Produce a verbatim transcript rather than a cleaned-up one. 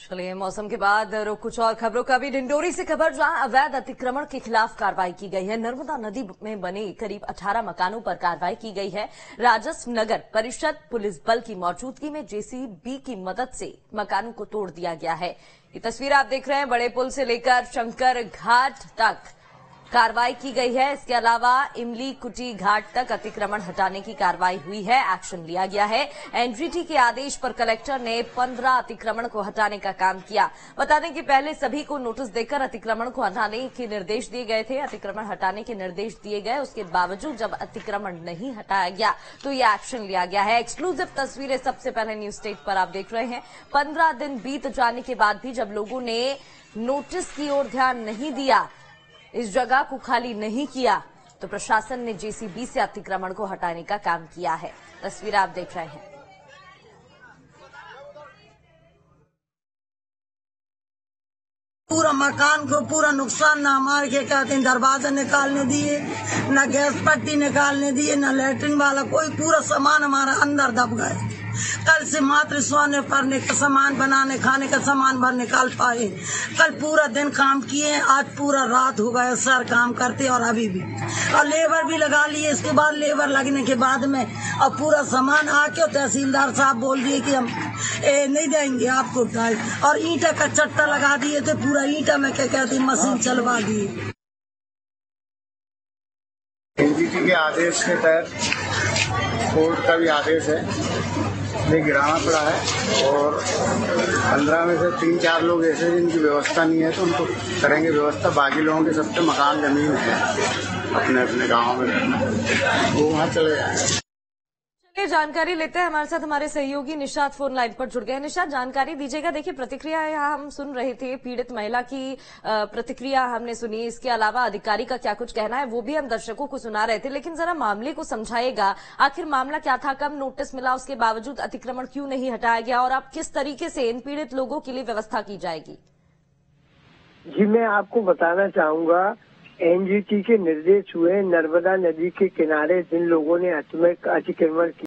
चलिए मौसम के बाद रुख कुछ और खबरों का भी। ढिंडोरी से खबर, जहां अवैध अतिक्रमण के खिलाफ कार्रवाई की गई है। नर्मदा नदी में बने करीब अठारह मकानों पर कार्रवाई की गई है। राजस्व नगर परिषद पुलिस बल की मौजूदगी में जेसीबी की मदद से मकानों को तोड़ दिया गया है। ये तस्वीर आप देख रहे हैं, बड़े पुल से लेकर शंकर घाट तक कार्रवाई की गई है। इसके अलावा इमली कुटी घाट तक अतिक्रमण हटाने की कार्रवाई हुई है, एक्शन लिया गया है। एनजीटी के आदेश पर कलेक्टर ने पंद्रह अतिक्रमण को हटाने का काम किया। बता दें कि पहले सभी को नोटिस देकर अतिक्रमण को हटाने के निर्देश दिए गए थे। अतिक्रमण हटाने के निर्देश दिए गए, उसके बावजूद जब अतिक्रमण नहीं हटाया गया तो ये एक्शन लिया गया है। एक्सक्लूसिव तस्वीरें सबसे पहले न्यूज स्टेट पर आप देख रहे हैं। पंद्रह दिन बीत जाने के बाद भी जब लोगों ने नोटिस की ओर ध्यान नहीं दिया, इस जगह को खाली नहीं किया, तो प्रशासन ने जेसीबी से अतिक्रमण को हटाने का काम किया है। तस्वीर आप देख रहे हैं। पूरा मकान को पूरा नुकसान ना मार के कहते हैं, दरवाजा निकालने दिए, न गैस पट्टी निकालने दिए, न लैट्रिन वाला कोई, पूरा सामान हमारा अंदर दब गए। कल से मात्र सोने पड़ने का सामान, बनाने खाने का सामान भर निकाल पाए। कल पूरा दिन काम किए, आज पूरा रात हो गया सर काम करते, और अभी भी और लेबर भी लगा लिए। इसके बाद लेबर लगने के बाद में और पूरा सामान आके तहसीलदार साहब बोल दिए कि हम ए, नहीं देंगे आपको, और ईंटा का चट्टा लगा दिए थे। पूरा ईंटा में क्या कहते मशीन चलवा दिए। एनजीटी के आदेश के तहत कोर्ट का भी आदेश है, ये गिराना पड़ा है। और पंद्रह में से तीन चार लोग ऐसे जिनकी व्यवस्था नहीं है तो उनको करेंगे व्यवस्था। बाकी लोगों के सबसे मकान जमीन है अपने अपने गाँव में, वो वहाँ चले जाएंगे। चलिए जानकारी लेते हैं, हमारे साथ हमारे सहयोगी निशाद फोन लाइन पर जुड़ गए हैं। निशाद, जानकारी दीजिएगा। देखिए प्रतिक्रिया यहाँ हम सुन रहे थे, पीड़ित महिला की प्रतिक्रिया हमने सुनी, इसके अलावा अधिकारी का क्या कुछ कहना है वो भी हम दर्शकों को सुना रहे थे। लेकिन जरा मामले को समझाइएगा, आखिर मामला क्या था, कब नोटिस मिला, उसके बावजूद अतिक्रमण क्यों नहीं हटाया गया, और अब किस तरीके से इन पीड़ित लोगों के लिए व्यवस्था की जाएगी? जी, मैं आपको बताना चाहूंगा, एनजीटी के निर्देश हुए नर्मदा नदी के किनारे जिन लोगों ने अतिक्रमण